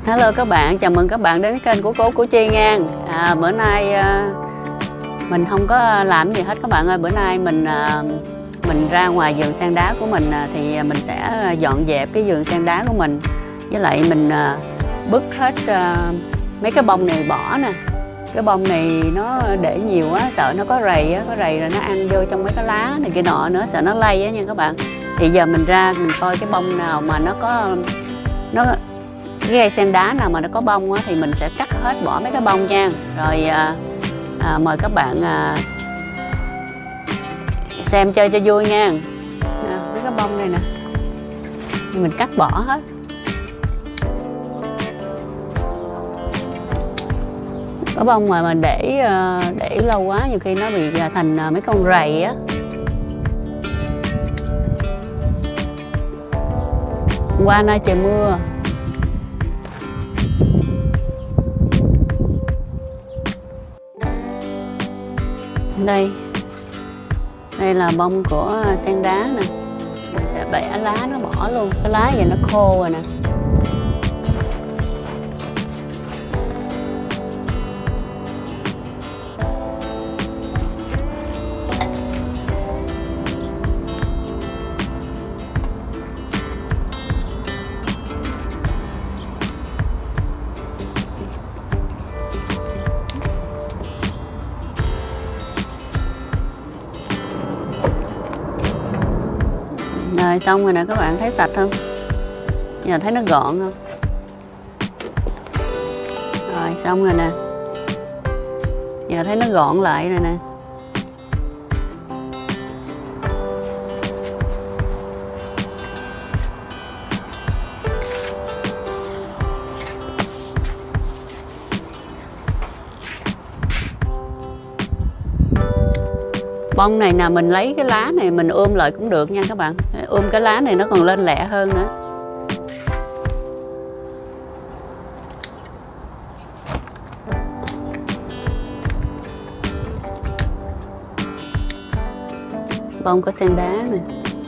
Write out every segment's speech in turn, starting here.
Hello các bạn, chào mừng các bạn đến kênh của cô Củ Chi nha. Bữa nay mình không có làm gì hết các bạn ơi. Bữa nay mình ra ngoài vườn sen đá của mình thì mình sẽ dọn dẹp cái vườn sen đá của mình. Với lại mình bứt hết mấy cái bông này bỏ nè. Cái bông này nó để nhiều quá, sợ nó có rầy á, rồi nó ăn vô trong mấy cái lá này kia nọ nữa, sợ nó lây á nha các bạn. Thì giờ mình ra mình coi cái bông nào mà cái cây sen đá nào mà nó có bông á, thì mình sẽ cắt hết bỏ mấy cái bông nha. Rồi mời các bạn xem chơi cho vui nha. Mấy cái bông này nè mình cắt bỏ hết. Có bông mà mình để lâu quá nhiều khi nó bị thành mấy con rầy á. Qua nay trời mưa. Đây là bông của sen đá nè. Mình sẽ bẻ lá nó bỏ luôn. Cái lá giờ nó khô rồi nè. Rồi xong rồi nè các bạn, thấy sạch không? Giờ thấy nó gọn không? Rồi xong rồi nè. Giờ thấy nó gọn lại rồi nè. Bông này nè, mình lấy cái lá này mình ôm lại cũng được nha các bạn. Ôm cái lá này nó còn lên lẹ hơn nữa. Bông có sen đá nè.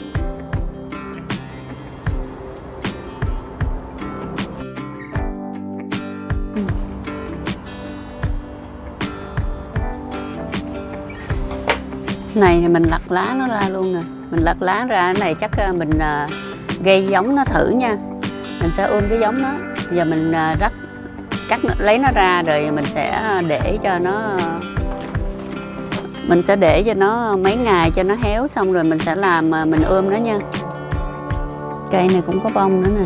Này thì mình lặt lá nó ra luôn nè. Mình lặt lá ra, cái này chắc mình gây giống nó thử nha. Mình sẽ ươm cái giống nó. Giờ mình lấy nó ra rồi mình sẽ để cho nó mấy ngày cho nó héo, xong rồi mình sẽ làm mình ươm nó nha. Cây này cũng có bông nữa nè.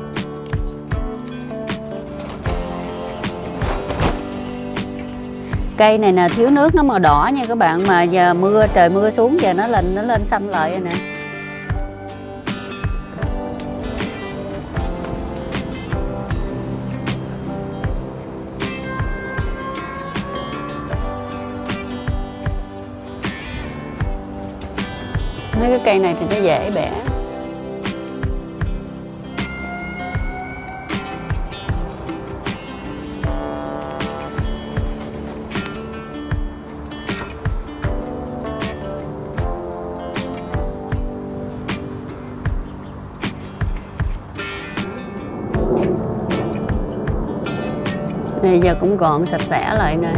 Cây này nè thiếu nước nó màu đỏ nha các bạn, mà giờ trời mưa xuống giờ nó lên xanh lại rồi nè. Mấy cái cây này thì nó dễ bẻ. Này giờ cũng gọn sạch sẽ lại nè.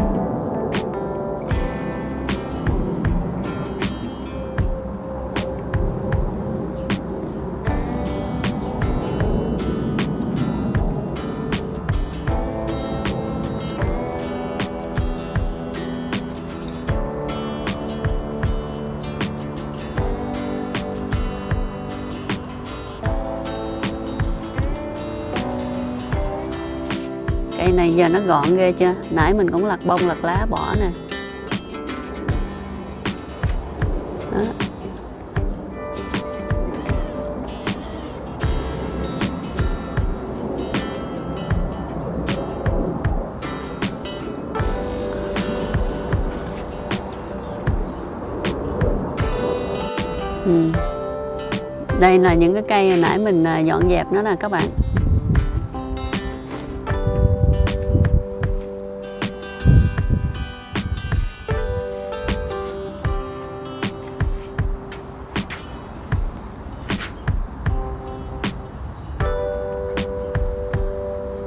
Cây này giờ nó gọn ghê chưa? Nãy mình cũng lặt bông lặt lá bỏ nè. Đó. Đây là những cái cây hồi nãy mình dọn dẹp nó nè các bạn.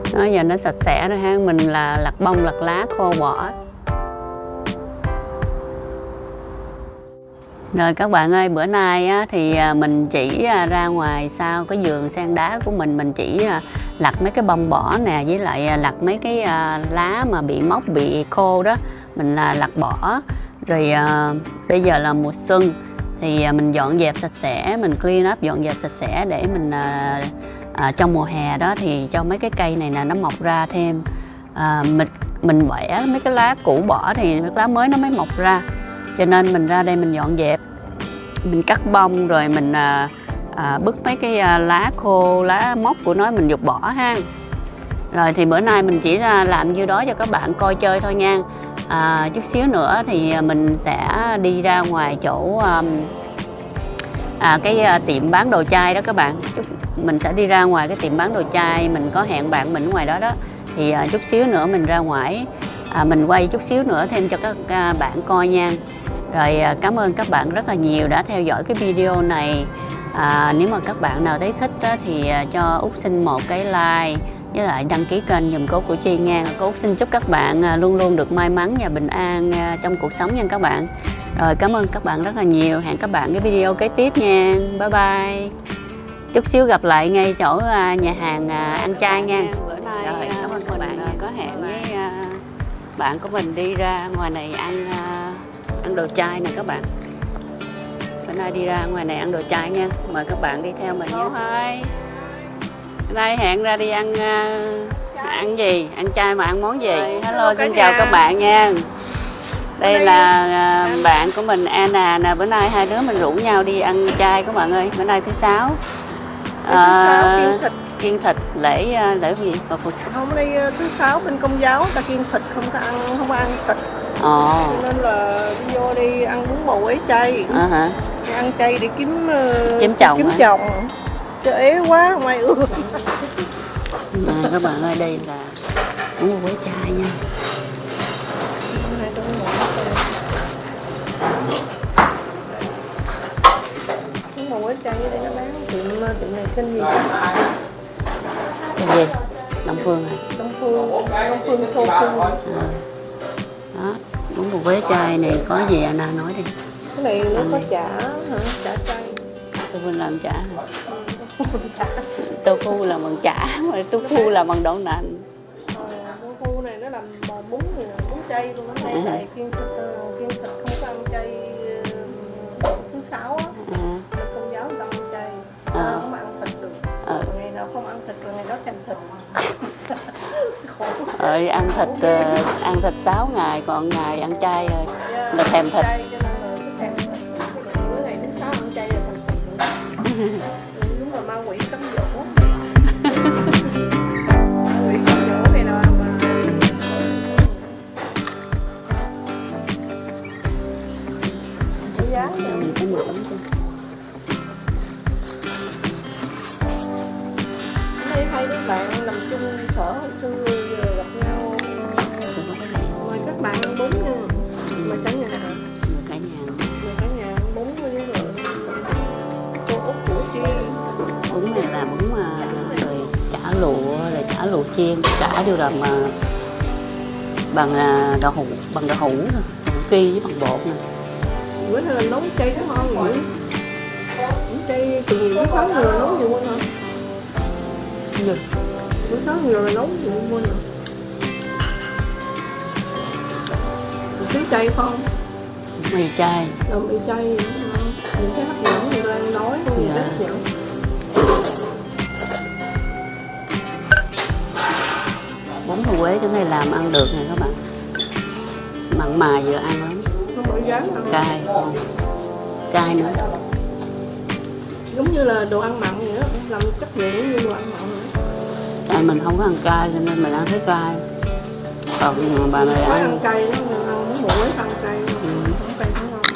Đó, giờ nó sạch sẽ rồi ha. Mình là lặt bông lặt lá khô bỏ. Rồi các bạn ơi, bữa nay á, thì mình chỉ ra ngoài sau cái vườn sen đá của mình chỉ lặt mấy cái bông bỏ nè, với lại lặt mấy cái lá mà bị mốc bị khô đó, mình là lặt bỏ. Rồi bây giờ là mùa xuân thì mình dọn dẹp sạch sẽ, mình clean up dọn dẹp sạch sẽ để mình trong mùa hè đó thì cho mấy cái cây này là nó mọc ra thêm. Mình bẻ mấy cái lá cũ bỏ thì mấy lá mới nó mới mọc ra, cho nên mình ra đây mình dọn dẹp, mình cắt bông rồi mình bứt mấy cái lá khô, lá mốc của nó mình dục bỏ ha. Rồi thì bữa nay mình chỉ làm như đó cho các bạn coi chơi thôi nha. Chút xíu nữa thì mình sẽ đi ra ngoài chỗ cái tiệm bán đồ chai đó các bạn. Mình sẽ đi ra ngoài cái tiệm bán đồ chai, mình có hẹn bạn mình ở ngoài đó đó. Thì chút xíu nữa mình ra ngoài, mình quay chút xíu nữa thêm cho các bạn coi nha. Rồi cảm ơn các bạn rất là nhiều đã theo dõi cái video này. Nếu mà các bạn nào thấy thích đó, thì cho Út xin một cái like với lại đăng ký kênh giùm Cô Củ Chi nha. Cô Út xin chúc các bạn luôn luôn được may mắn và bình an trong cuộc sống nha các bạn. Rồi cảm ơn các bạn rất là nhiều. Hẹn các bạn cái video kế tiếp nha. Bye bye. Chút xíu gặp lại ngay chỗ nhà hàng ăn chay nha. Bữa nay rồi, cảm ơn các bạn có hẹn với bạn của mình đi ra ngoài này ăn đồ chay nè các bạn. Bữa nay đi ra ngoài này ăn đồ chay nha. Mời các bạn đi theo mình nhé. Bữa nay hẹn ra đi ăn gì? Ăn chay mà ăn món gì? Hello, xin chào các bạn nha. Đây là bạn của mình Anna nè. Bữa nay hai đứa mình rủ nhau đi ăn chay các bạn ơi. Bữa nay thứ sáu. Kiêng thịt lễ gì? Không, đây thứ sáu bên Công giáo ta kiêng thịt, không có ăn thịt. Cho nên là đi vô đi ăn bún bò Huế chay. Đi ăn chay để kiếm chồng. Chứ ế quá không ai ưa. Các bạn ơi, đây là bún bò Huế chay nha. Bún bò Huế chay ở đây nó bán tiệm này tên gì? Tên gì? Đông Phương hả? Đông Phương Thô Phương. Đó, bún bò Huế chay này có gì anh nói đi. Cái này nó có chả hả? Chả chay. Tôi quên làm chả hả? Tofu là bằng chả, mà tofu là bằng đậu nành. Tofu này nó làm bún này, bún chay luôn đó. Tại kiêng thịt không có ăn chay thứ sáu á. Công giáo người ta ăn chay, không ăn thịt được. Ngày nào không ăn thịt rồi ngày đó thèm thịt. Ăn thịt 6 ngày, còn ngày ăn chay rồi là thèm thịt. Bữa ngày thứ 6 ăn chay là thèm thịt. Đúng là ma quỷ cấm dỗ. Ma quỷ cấm dỗ này nào mà. Giá vậy. Đây hai đứa bạn làm chung sở hồi xưa giờ gặp nhau. Mời các bạn ăn bún nha. Mời cả nhà hả? Mời cả nhà ăn bún với rồi Cô Út Củ Chi. Bún này là bún rồi chả lụa, rồi chả lụa chiên, chả đều làm bằng đậu hũ ki với bằng bột nè. Bữa nay là nấu chay nó ngon rồi. Chay từ nhiều bữa 6 giờ nấu nhiều quên hả? Gì? Bữa 6 giờ là nấu nhiều quên hả? Tí chay không? Mì chay. Mì chay. Những cái hấp dẫn người ta nói không gì đó hấp dẫn. Bún bò Huế chỗ này làm ăn được nè các bạn. Mặn mà vừa ăn lắm. Cay không? Cay nữa. Giống như là đồ ăn mặn vậy đó, làm chất lượng như đồ ăn mặn vậy. Tại mình không có ăn cay cho nên mình ăn thấy cay. Còn bà này ăn cay nó muốn mỗi ăn cay, không cay không ngon.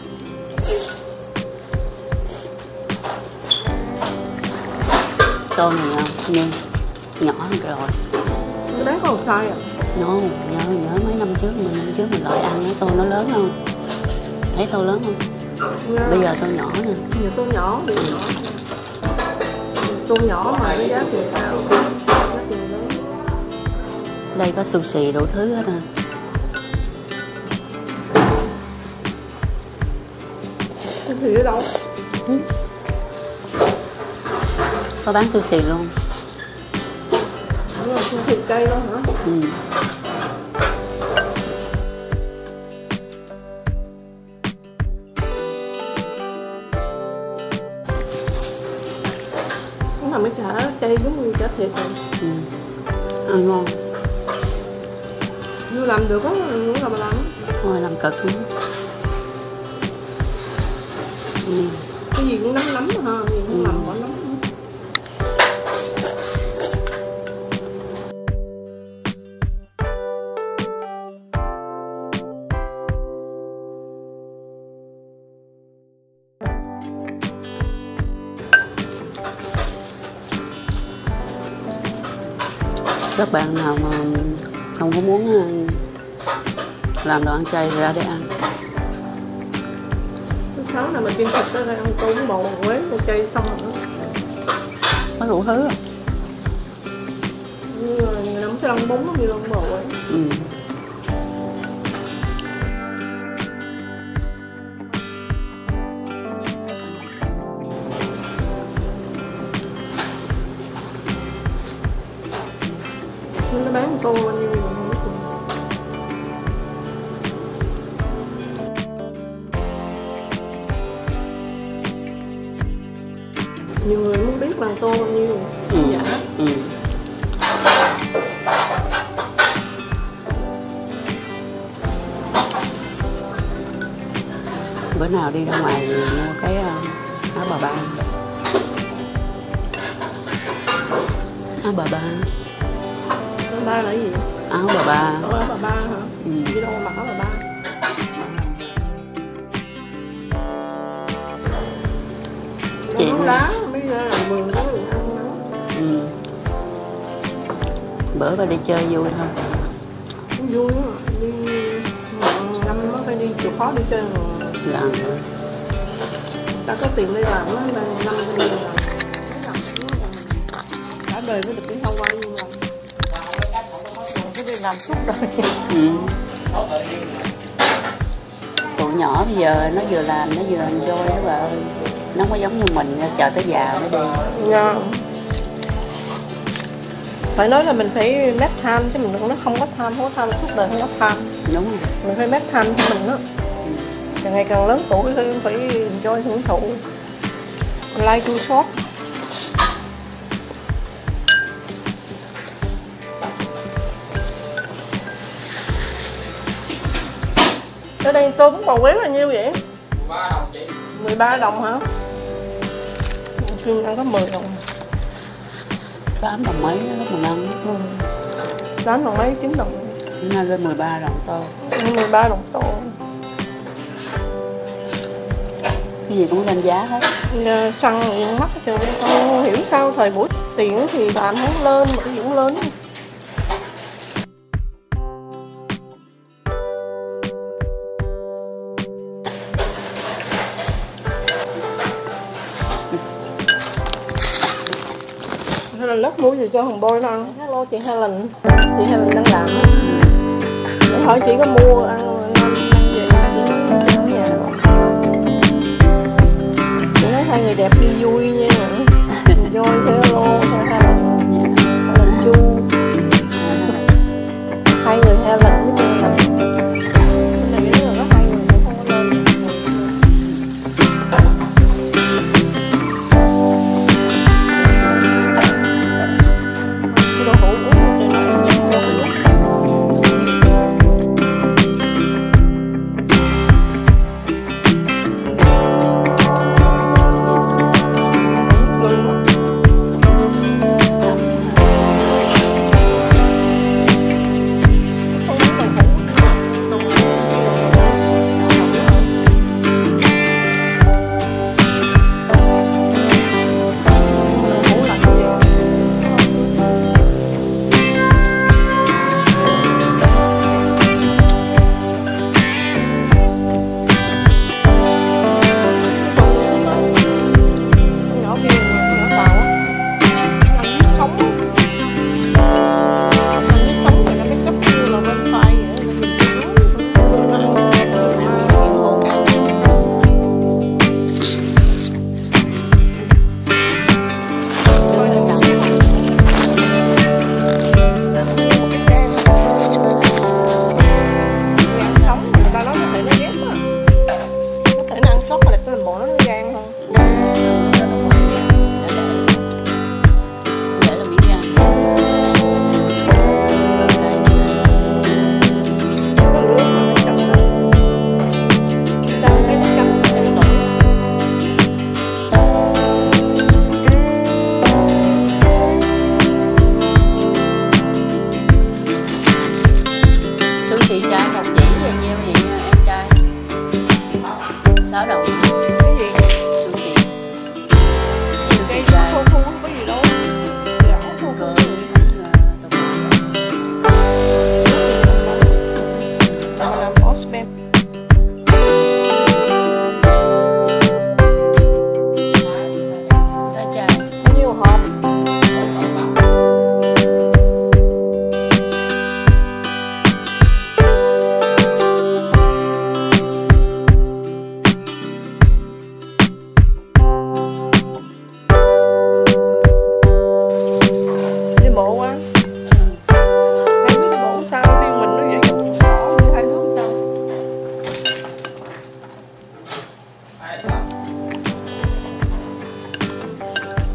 Tôm này không? Nhưng nhỏ hơn rồi. Cái đấy còn sai à? Nhớ mấy năm trước mình lại ăn cái tô nó lớn không? Thấy tô lớn không? Bây giờ tô nhỏ nè. Bây giờ tô nhỏ. Tô nhỏ mà cái giá tiền cao. Giá tiền lớn. Đây có sushi đủ thứ hết à. Sushi ở đâu? Có bán sushi luôn. Đúng rồi, sushi cây đó hả? Ừ. Nó làm cái chả chay giống như chả thịt rồi. Ừ. Ăn ngon. Như làm được á, muốn làm mà làm. Thôi làm cực lắm. Ừ. Cái gì cũng nấm mà ha, gì cũng làm bỏ nấm. Các bạn nào mà không có muốn làm đồ ăn chay thì ra để ăn. Thứ sáu nào mà kiêng thịt đó ra ăn tô bún bò Huế tô chay xong rồi đó. Có đủ thứ à? Như người nấm cái lông bún nó như lông bò Huế. Ừ. Nó bán tô bao nhiêu rồi. Nhiều người muốn biết là tô bao nhiêu. Dạ. Ừ. Bữa nào đi ra ngoài thì mua cái áo bà ba. Áo bà ba. Áo ba là cái gì? Áo bà ba. Áo bà ba hả? Ừ. Đi đâu mà mặc áo bà ba? Chị nấu lá mới ra làm vườn có được ăn đó. Ừ. Bữa bà đi chơi vui thôi. Vui á, đi năm nó phải đi chịu khó đi chơi mà. Dạ. Ta có tiền đi làm nó năm phải đi làm. Cả đời mới được cái Hawaii luôn làm. Phải đi làm suốt rồi. Ừ. Tụi nhỏ bây giờ nó vừa làm nó vừa enjoy đó bà ơi. Nó không có giống như mình chờ tới già mới đi. Dạ. Phải nói là mình phải make time chứ mình nó không có time, không có time suốt đời không có time. Đúng rồi. Mình phải make time cho mình đó. Càng ngày càng lớn tuổi thì phải enjoy hưởng thụ. Life too short. Ở đây tô bún bò Huế bao nhiêu vậy? 13 đồng chị. 13 đồng hả? Xuyên ăn có 10 đồng. 8 đồng mấy lúc mình ăn. 8 đồng mấy, 9 đồng. Nó lên 13 đồng tô. 13 đồng tô. Cái gì cũng lên giá hết. Xăng gì mắc hết trơn. Không hiểu sao thời buổi tiền thì làm không lên mà cái gì cũng lên. Helen lắc muối gì cho thằng Boy nó ăn. Hello chị Helen. Chị Helen đang làm. Để hỏi chị có mua ăn về chị ở nhà. Chị nói hai người đẹp đi vui nha. Enjoy hello cho Helen. Helen Chu. Hai người Helen với Helen. Cái này là có hai người cũng không có lên. Đồ hũ uống thì nó ăn chắc cho uống.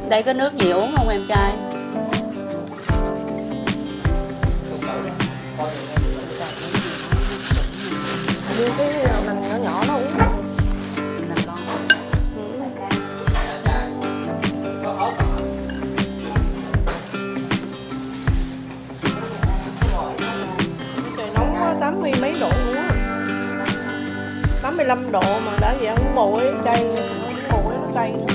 Đây có nước gì uống không em trai? Như cái lành nhỏ nhỏ nó uống. Trời nóng quá, 80 mấy độ nữa, 85 độ mà đã vậy uống mùi cay, mùi nó cay nữa.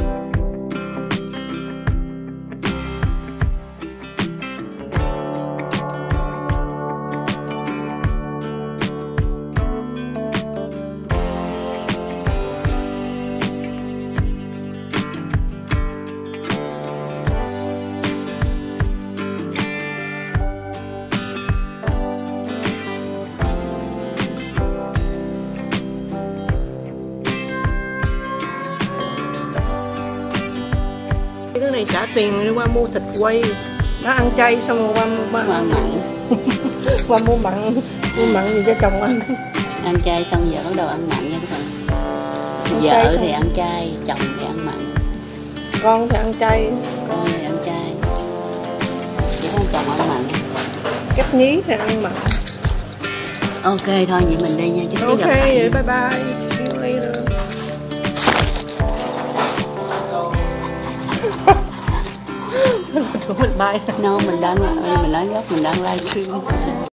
Cái này trả tiền đi qua mua thịt quay, nó ăn chay xong rồi qua mặn qua mua mặn gì cho chồng ăn. Ăn chay xong giờ bắt đầu ăn mặn nha các bạn. Vợ thì ăn chay, chồng thì ăn mặn. Con thì ăn chay. Con thì ăn chay, chỉ có chồng ăn mặn. Cách nhí thì ăn mặn. Ok thôi vậy mình đi nha, chút xíu gặp lại. Ok vậy bye bye. See you later. Mình bay. No, mình đang nói dốc, mình đang livestream.